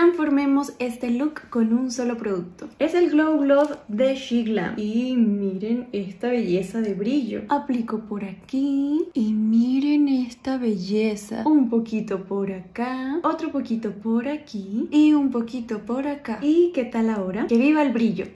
transformemos este look con un solo producto. Es el Glow Glove de She Glam. Y miren esta belleza de brillo. Aplico por aquí y miren esta belleza. Un poquito por acá, otro poquito por aquí y un poquito por acá. ¿Y qué tal ahora? ¡Que viva el brillo!